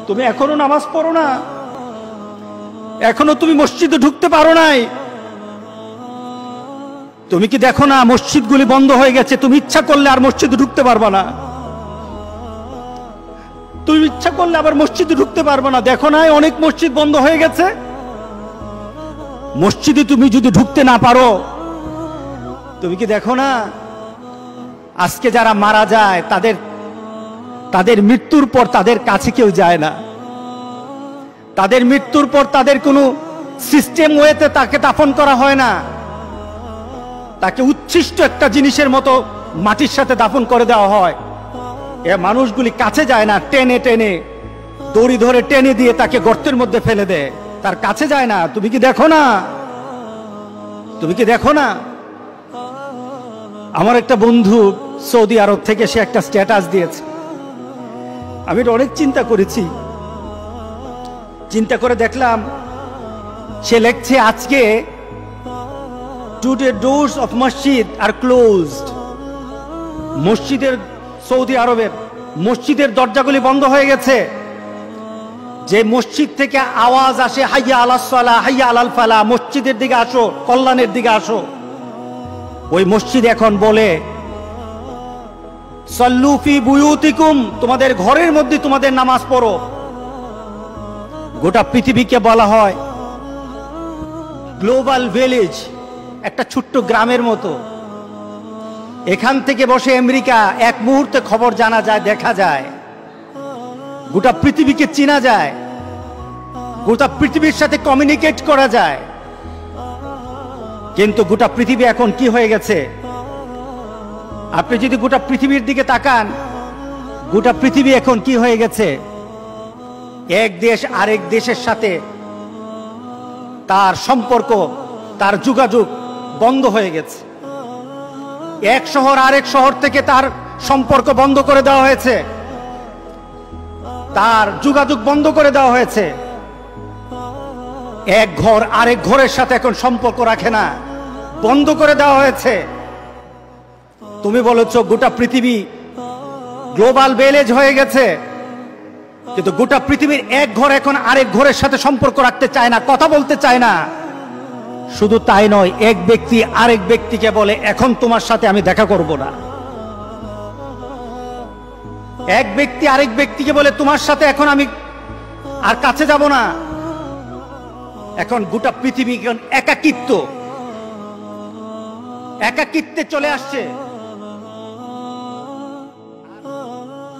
তুমি এখনো নামাজ পড়ো না, এখনো তুমি মসজিদে ঢুকতে পারো নাই। তুমি কি দেখো না মসজিদগুলি বন্ধ হয়ে গেছে? তুমি ইচ্ছা করলে আর মসজিদে ঢুকতে পারবা না, তুমি ইচ্ছা করলে আবার মসজিদে ঢুকতে পারবা না। দেখো না অনেক মসজিদ বন্ধ হয়ে গেছে। মসজিদে তুমি যদি ঢুকতে না পারো, তুমি কি দেখো না আজকে যারা মারা যায় তাদের মৃত্যুর পর তাদের কাছে কেউ যায় না। তাদের মৃত্যুর পর তাদের কোনো সিস্টেম ওয়েতে তাকে দাফন করা হয় না, তাকে উচ্ছিষ্ট একটা জিনিসের মতো মাটির সাথে দাফন করে দেওয়া হয়। এ মানুষগুলি কাছে যায় না, টেনে টেনে দড়ি ধরে টেনে দিয়ে তাকে গর্তের মধ্যে ফেলে দেয়, তার কাছে যায় না। তুমি কি দেখো না? তুমি কি দেখো না? আমার একটা বন্ধু সৌদি আরব থেকে সে একটা স্ট্যাটাস দিয়েছে, আমি অনেক চিন্তা করেছি। চিন্তা করে দেখলাম সে লিখছে, আজকে today doors of masjid are closed. মসজিদের, সৌদি আরবের মসজিদের দরজাগুলি বন্ধ হয়ে গেছে। যে মসজিদ থেকে আওয়াজ আসে হাইয়া আলাস সালাহ, হাইয়া আলাল ফালাহ, মসজিদের দিকে আসো, কল্যাণের দিকে আসো, ওই মসজিদ এখন বলে সাল্লু ফি বুয়ুতিকুম, তোমাদের ঘরের মধ্যে তোমাদের নামাজ পড়ো। গোটা পৃথিবীকে বলা হয় গ্লোবাল ভিলেজ, একটা ছোট্ট গ্রামের মতো। এখান থেকে বসে আমেরিকা এক মুহূর্তে খবর জানা যায়, দেখা যায়, গোটা পৃথিবীকে চেনা যায়, গোটা পৃথিবীর সাথে কমিউনিকেট করা যায়। কিন্তু গোটা পৃথিবী এখন কি হয়ে গেছে? আপনি যদি গোটা পৃথিবীর দিকে তাকান, গোটা পৃথিবী এখন কি হয়ে গেছে? এক দেশ আরেক দেশের সাথে তার সম্পর্ক, তার যোগাযোগ বন্ধ হয়ে গেছে। এক শহর আরেক শহর থেকে তার সম্পর্ক বন্ধ করে দেওয়া হয়েছে, তার যোগাযোগ বন্ধ করে দেওয়া হয়েছে। এক ঘর আরেক ঘরের সাথে এখন সম্পর্ক রাখে না, বন্ধ করে দেওয়া হয়েছে। তুমি বলেছ গোটা পৃথিবী গ্লোবাল ভিলেজ হয়ে গেছে, কিন্তু গোটা পৃথিবীর এক ঘর এখন আরেক ঘরের সাথে সম্পর্ক রাখতে চায় না, কথা বলতে চায় না। শুধু তাই নয়, এক ব্যক্তি আরেক ব্যক্তিকে বলে এখন তোমার সাথে আমি দেখা করব না। এক ব্যক্তি আরেক ব্যক্তিকে বলে তোমার সাথে এখন আমি আর কাছে যাব না। এখন গোটা পৃথিবী একাকিত্বে চলে আসছে।